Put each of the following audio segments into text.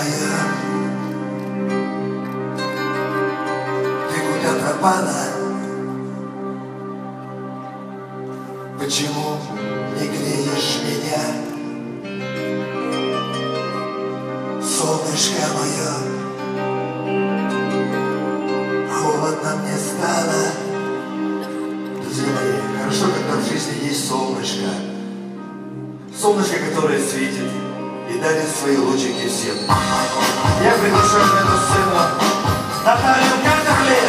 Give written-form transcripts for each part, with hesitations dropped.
моя, ты куда пропала? Почему не греешь меня? Солнышко мое, холодно мне стало. Друзья мои, хорошо, когда в жизни есть солнышко. Солнышко, которое светит и дарит свои лучики всем. Я приглашаю на эту сцену Наталью Катерле.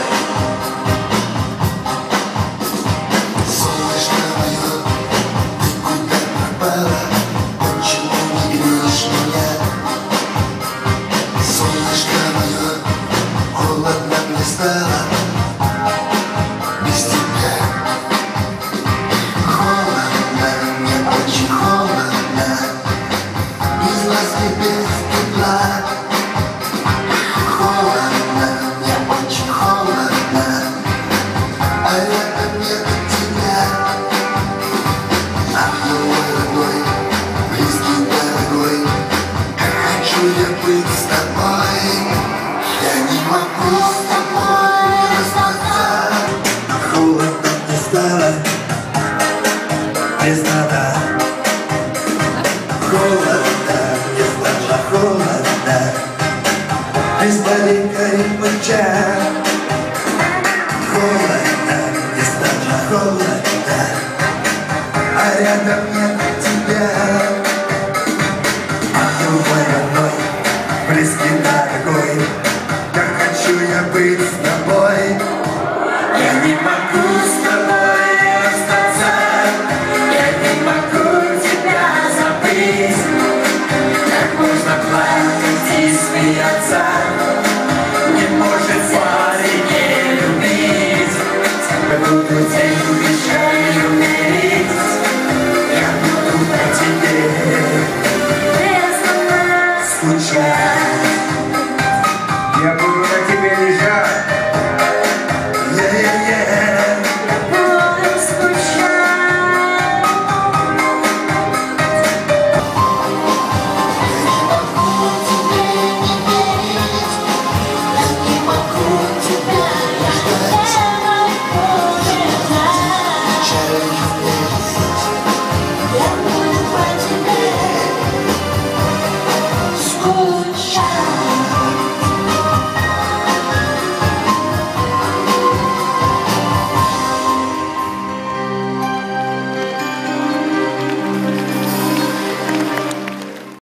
Солнышко мое, ты куда пропала? Почему не греешь меня? Солнышко мое, холодно мне стало без тебя. Холодно, мне очень холодно, без ласки, без тепла. Холодно, мне очень холодно, а рядом нет тебя. Ах, мой родной, близкий, дорогой, как хочу я быть с тобой. Я не могу с тобой расстаться. Холодно мне стало без надо. Холодно мне стало, холодно без маленького плеча. Холодно мне стало, холодно, а рядом нет тебя. А ты мой родной, близкий, дорогой, как хочу я быть с тобой. Я не могу с тобой расстаться. Я не могу тебя забыть. Как можно плакать и смеяться? Не может парень не любить. Как будто день